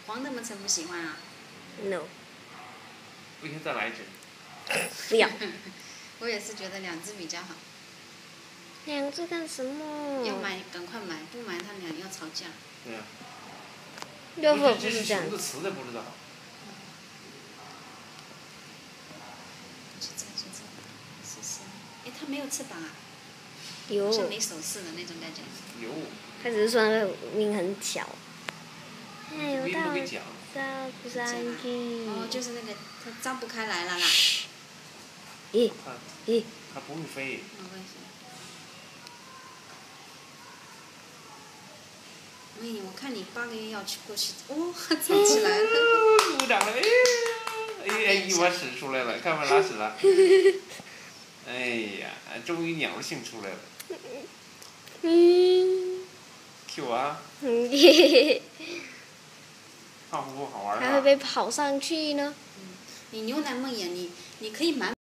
黄的么曾不喜欢啊 ？No。 不行，再来一只。 不要。 我也是觉得2只比较好。 2只干什么？ 要买赶快买，不买他俩要吵架。 对呀。 要不这是是这样。 熊的雌的不知道。 是是。哎，它没有翅膀啊。 有。 像没手似的那种感觉。 有。 他只是说他的命很巧。哎呦，到不上去。 哦，就是那个，它张不开来了啦。 咦？咦？ 它不会飞。 没关系。哎，我看你8个月要去过去，哦，站起来了。 鼓掌了，哎，一碗屎出来了，看完拉屎了。哎呀，终于鸟性出来了。Q 啊。胖乎乎好玩是吧？ 还会被跑上去呢。 你牛奶梦魇，你可以买。